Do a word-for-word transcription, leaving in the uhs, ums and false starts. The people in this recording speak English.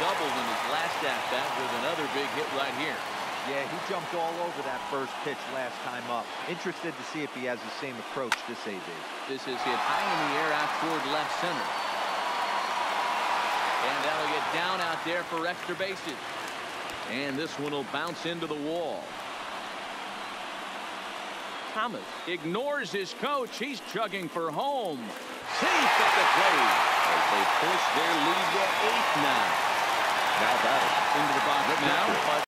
doubled in his last at-bat with another big hit right here. Yeah, he jumped all over that first pitch last time up. Interested to see if he has the same approach this A B. This is hit high in the air out toward left center. And that'll get down out there for extra bases. And this one will bounce into the wall. Thomas ignores his coach. He's chugging for home. Safe at the plate as they push their lead to eight now. Now batting into the box now.